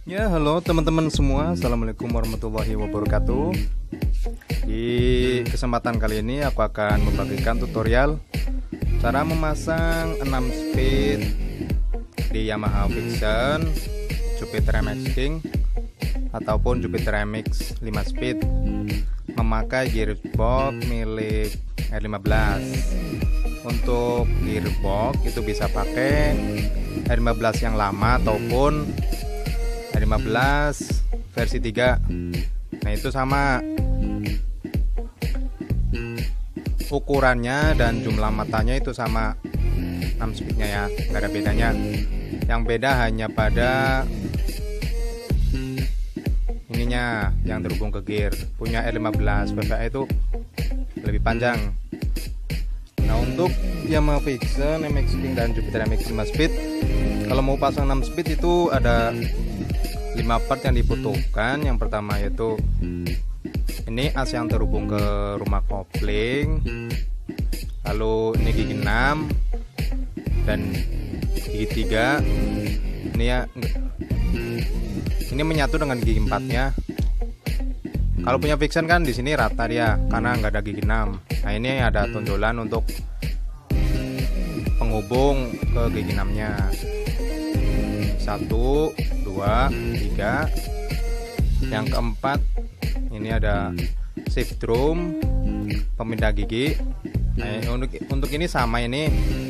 Ya, halo teman-teman semua. Assalamualaikum warahmatullahi wabarakatuh. Di kesempatan kali ini aku akan membagikan tutorial cara memasang 6 speed di Yamaha Vixion Jupiter MX King ataupun Jupiter MX 5 speed memakai gearbox milik R15. Untuk gearbox itu bisa pakai R15 yang lama ataupun R15 versi 3. Nah, itu sama ukurannya dan jumlah matanya itu sama 6 speednya ya, nggak ada bedanya. Yang beda hanya pada ininya yang terhubung ke gear. Punya R15 VVA itu lebih panjang. Nah, untuk Yamaha Vixion MX King dan Jupiter MX 5 speed, kalau mau pasang 6 speed itu ada 5 part yang dibutuhkan. Yang pertama yaitu ini as yang terhubung ke rumah kopling, lalu ini gigi 6 dan gigi 3. Ini ya, ini menyatu dengan gigi 4 nya. Kalau punya Vixion kan di sini rata dia karena nggak ada gigi 6. Nah, ini ada tonjolan untuk penghubung ke gigi 6 nya. 1, 2, 3. Yang keempat ini ada shift drum pemindah gigi. Nah, untuk ini sama ini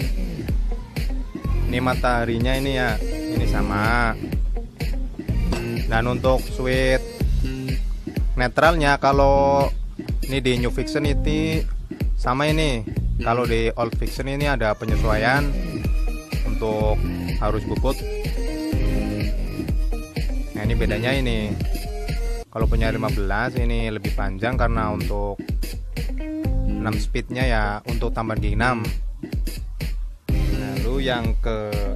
mataharinya ini ya, ini sama. Dan untuk switch netralnya kalau ini di New Vixion itu sama ini. Kalau di Old Vixion ini ada penyesuaian untuk arus bubut. Nah, ini bedanya ini. Kalau punya 15 ini lebih panjang karena untuk 6 speednya ya, untuk tambahan gigi 6. Lalu yang ke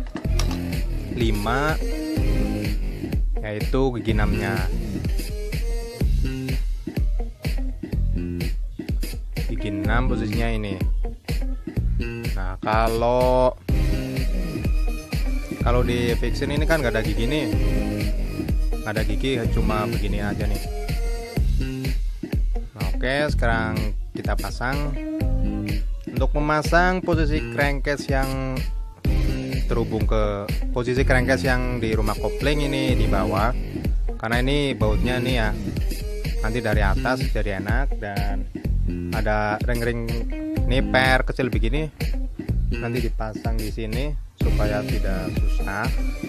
5 yaitu gigi 6 nya. Gigi 6 posisinya ini. Nah, kalau di Vixion ini kan nggak ada gigi nih, nggak ada gigi, cuma begini aja nih. Nah, oke, sekarang kita pasang. Untuk memasang posisi crankcase yang terhubung ke posisi crankcase yang di rumah kopling ini di bawah, karena ini bautnya nih ya, nanti dari atas jadi enak. Dan ada ring-ring ini per kecil begini, nanti dipasang di sini supaya tidak susah.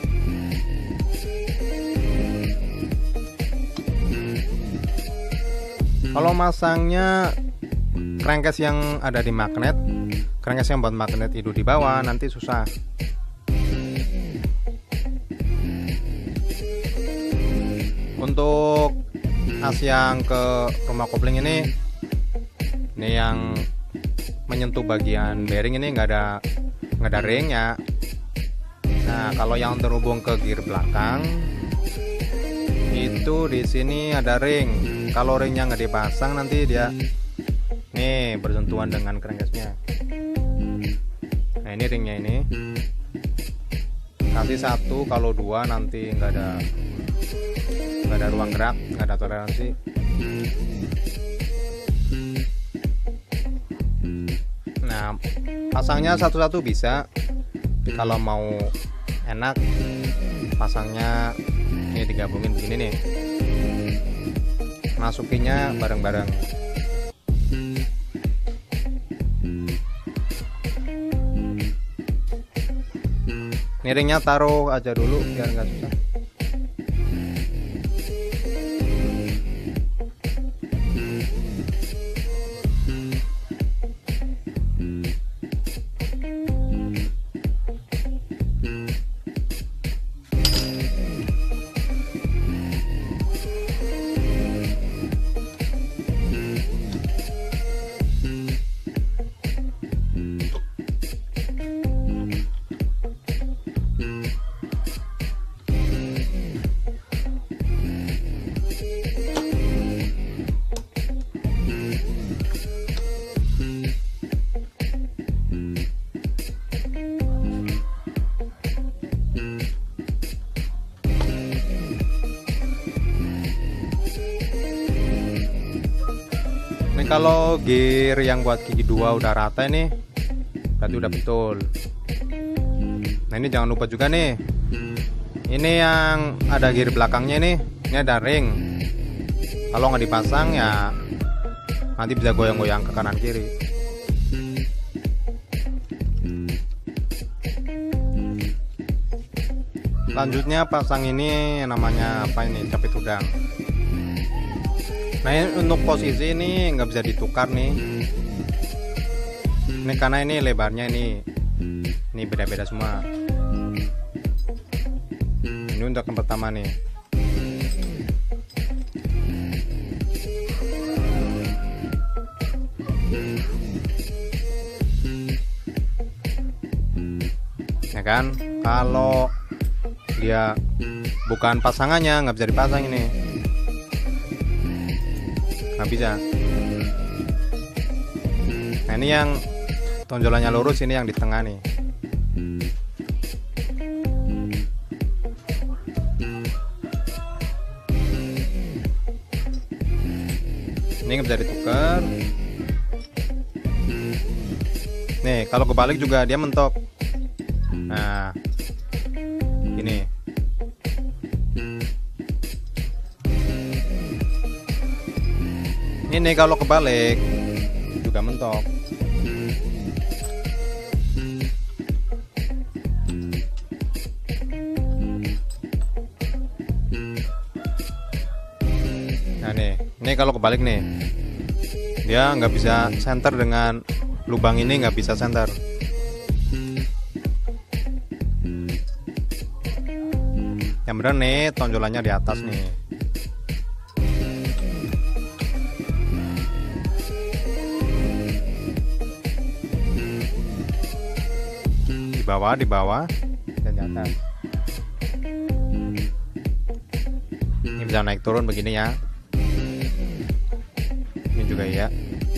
Kalau masangnya crankcase yang ada di magnet, crankcase yang buat magnet itu di bawah, nanti susah. Untuk as yang ke rumah kopling ini yang menyentuh bagian bearing ini nggak ada ringnya. Nah, kalau yang terhubung ke gear belakang itu di sini ada ring. Kalau ringnya nggak dipasang nanti dia nih bersentuhan dengan crankcase-nya. Nah, ini ringnya ini kasih 1, kalau 2 nanti nggak ada ruang gerak, nggak ada toleransi. Nah, pasangnya satu-satu bisa. Kalau mau enak pasangnya ini digabungin begini nih, masukinnya bareng-bareng. Miringnya taruh aja dulu biar nggak susah. Ini kalau gear yang buat gigi 2 udah rata ini, berarti udah betul. Nah ini jangan lupa juga nih, ini yang ada gear belakangnya nih, ini ada ring. Kalau nggak dipasang ya nanti bisa goyang-goyang ke kanan kiri. Selanjutnya pasang ini namanya apa ini, capit udang. Nah ini untuk posisi ini nggak bisa ditukar nih. Ini karena ini lebarnya ini beda-beda semua. Ini untuk yang pertama nih. Ya kan, kalau dia bukan pasangannya nggak bisa dipasang ini, nggak bisa. Nah ini yang tonjolannya lurus, ini yang di tengah nih. Ini nggak bisa ditukar. Nih kalau kebalik juga dia mentok. Nah ini ini kalau kebalik juga mentok. Nah ini kalau kebalik nih, dia nggak bisa center dengan lubang ini, nggak bisa center. Yang bener nih tonjolannya di atas nih. Di bawah dan di atas. Ini bisa naik turun begini ya. Ini juga ya.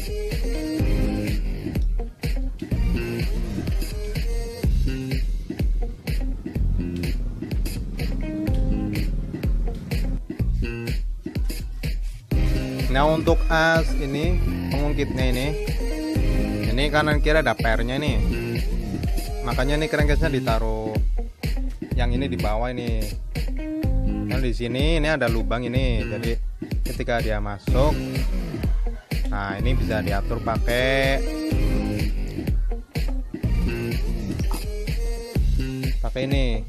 Nah untuk as ini pengungkitnya ini kanan kiri ada pernya nih, makanya nih crankcase-nya ditaruh yang ini di bawah ini. Yang di sini ini ada lubang ini, jadi ketika dia masuk, nah ini bisa diatur pakai ini.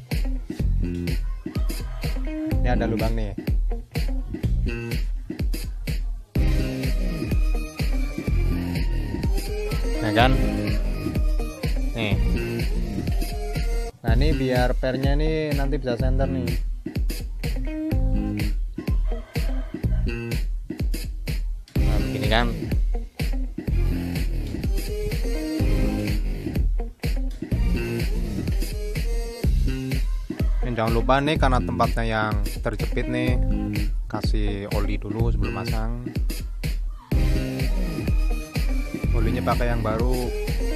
Ini ada lubang nih. Nah kan, nih. Nah ini biar pernya nih nanti bisa center nih. Nah begini kan. Jangan lupa nih, karena tempatnya yang terjepit nih, kasih oli dulu sebelum masang. Olinya pakai yang baru.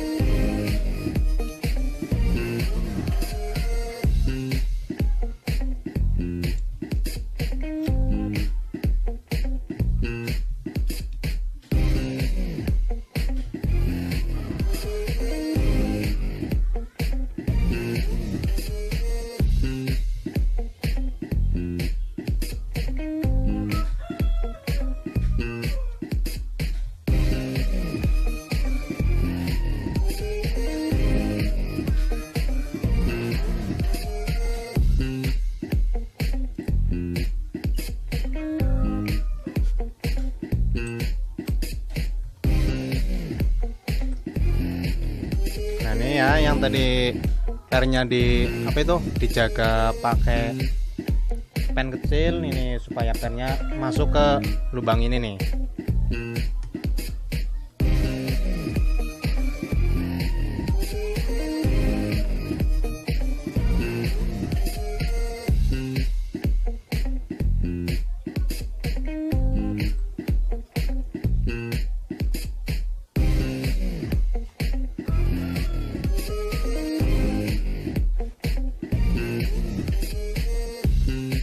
Ini ya yang tadi pernya di apa itu dijaga pakai pen kecil ini supaya pernya masuk ke lubang ini nih.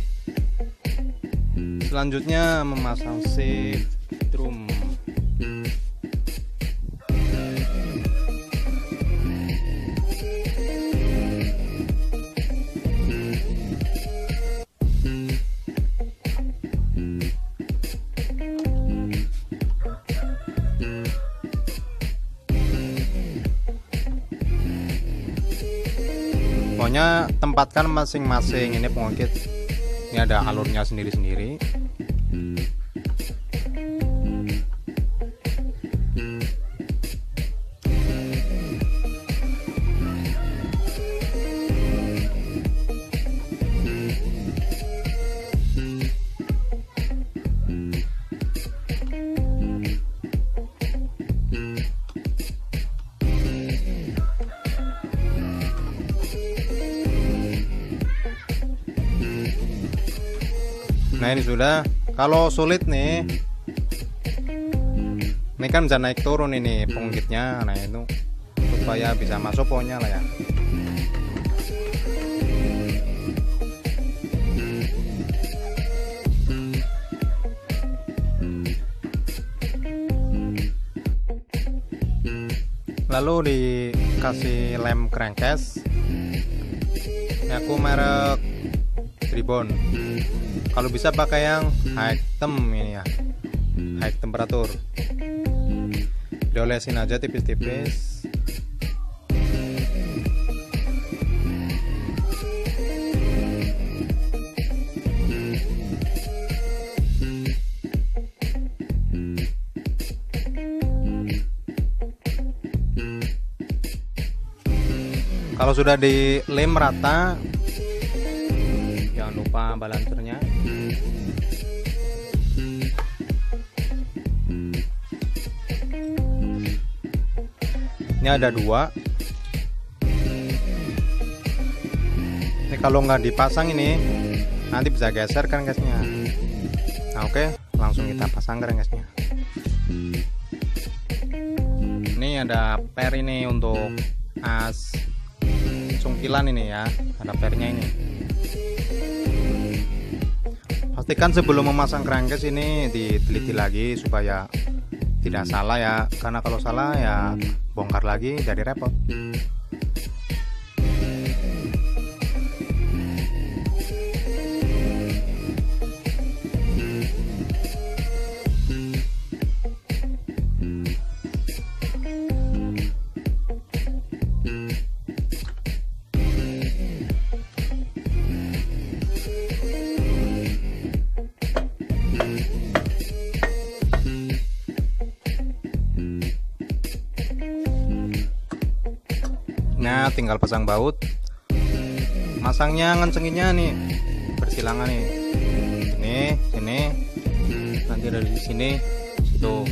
Selanjutnya memasang seat drum. Pokoknya tempatkan masing-masing ini pengungkit. Ini ada alurnya sendiri-sendiri. Nah ini sudah. Kalau sulit nih, ini kan bisa naik turun ini pengungkitnya. Nah itu supaya bisa masuk pohonnya lah ya. Lalu dikasih lem crankcase. Ini aku merek Tribon. Kalau bisa pakai yang high temp ini ya, high temperatur. Diolesin aja tipis-tipis. Kalau sudah dilem rata, jangan lupa balancernya. Ini ada 2. Ini kalau nggak dipasang ini nanti bisa geser kan gasnya. Nah oke, langsung kita pasang gasnya. Ini ada per ini untuk as cungkilan ini ya, ada pernya ini. Pastikan sebelum memasang crankcase ini diteliti lagi supaya tidak salah ya, karena kalau salah ya bongkar lagi jadi repot. Nah tinggal pasang baut. Masangnya ngencenginnya nih bersilangan nih, sini nanti dari sini situ,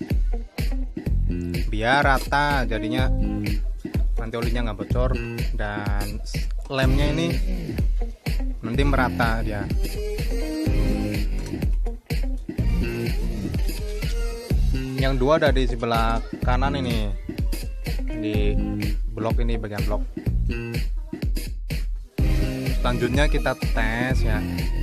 biar rata jadinya, nanti olinya nggak bocor dan lemnya ini nanti merata dia. Yang 2 ada di sebelah kanan ini, di blok ini, bagian blok. Selanjutnya kita tes ya,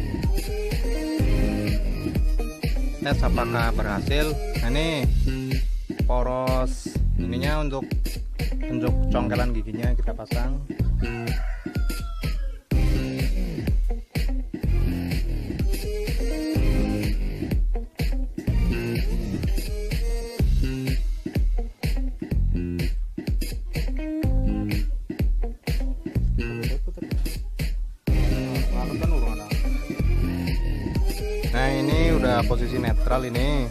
tes apakah berhasil. Nah ini poros ininya untuk congkelan giginya kita pasang. Nah ini udah posisi netral ini.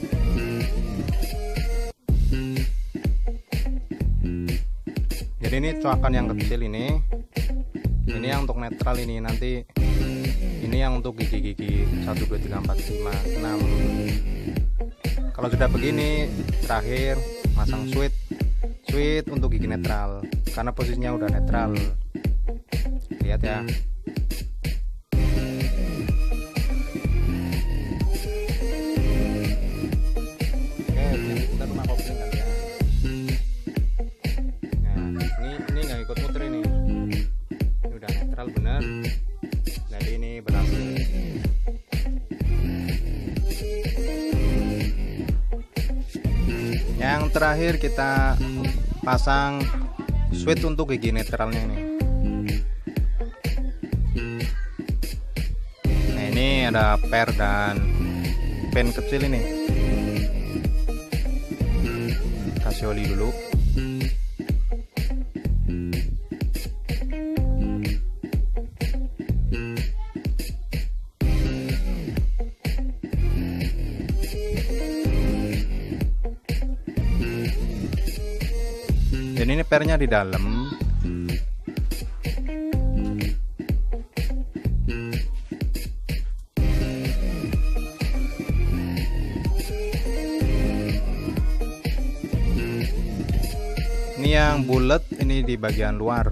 Jadi ini coakan yang kecil ini yang untuk netral ini, nanti ini yang untuk gigi-gigi 1, 2, 3, 4, 5, 6. Kalau sudah begini terakhir masang switch untuk gigi netral, karena posisinya udah netral. Lihat ya. Benar, jadi ini berhasil. Yang terakhir kita pasang switch untuk gigi netralnya ini. Nah ini ada per dan pen kecil ini, kasih oli dulu. Jadi ini pernya di dalam. Ini yang bulat ini di bagian luar.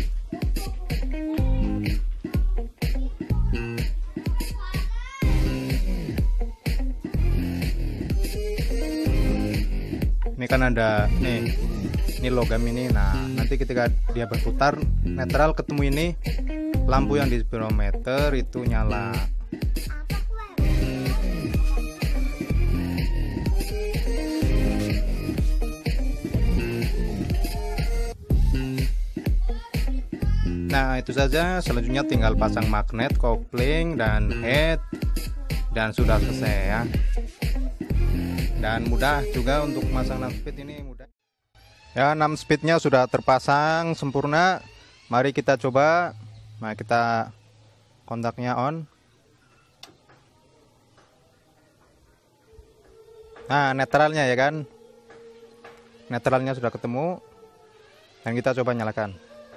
Ini kan ada nih, ini logam ini. Nah, nanti ketika dia berputar netral ketemu ini, lampu yang di spirometer itu nyala. Nah, itu saja. Selanjutnya tinggal pasang magnet, kopling, dan head, dan sudah selesai ya. Dan mudah juga untuk masang 6 speed ini, mudah ya. 6 speednya sudah terpasang sempurna. Mari kita coba. Nah, kita kontaknya on. Nah, netralnya ya kan, netralnya sudah ketemu, dan kita coba nyalakan.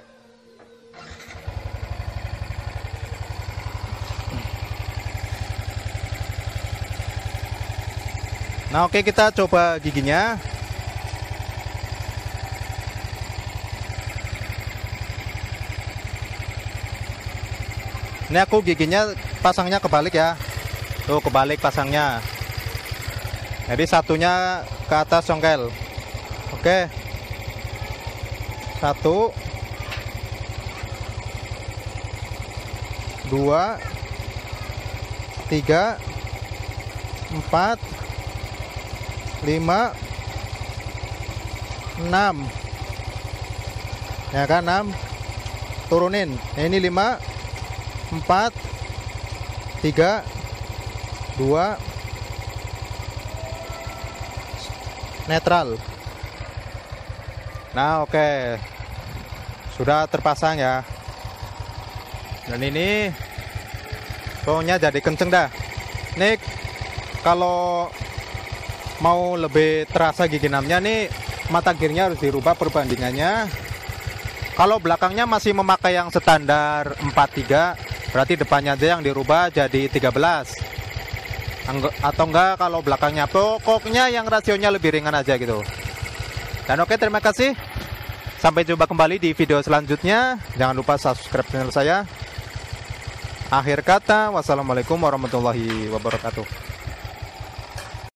Nah, oke, kita coba giginya. Ini aku giginya pasangnya kebalik ya. Tuh, kebalik pasangnya. Jadi satunya ke atas congkel. Oke. 1 2 3 4 5 6 ya kan, 6 turunin. Nah, ini 5 4 3 2 netral. Nah, oke, sudah terpasang ya. Dan ini pokoknya jadi kenceng dah. Nih, kalau mau lebih terasa gigi 6-nya nih, mata gearnya harus dirubah perbandingannya. Kalau belakangnya masih memakai yang standar 43, berarti depannya aja yang dirubah jadi 13. Atau enggak, kalau belakangnya pokoknya yang rasionya lebih ringan aja gitu. Dan oke, terima kasih. Sampai jumpa kembali di video selanjutnya. Jangan lupa subscribe channel saya. Akhir kata, wassalamualaikum warahmatullahi wabarakatuh.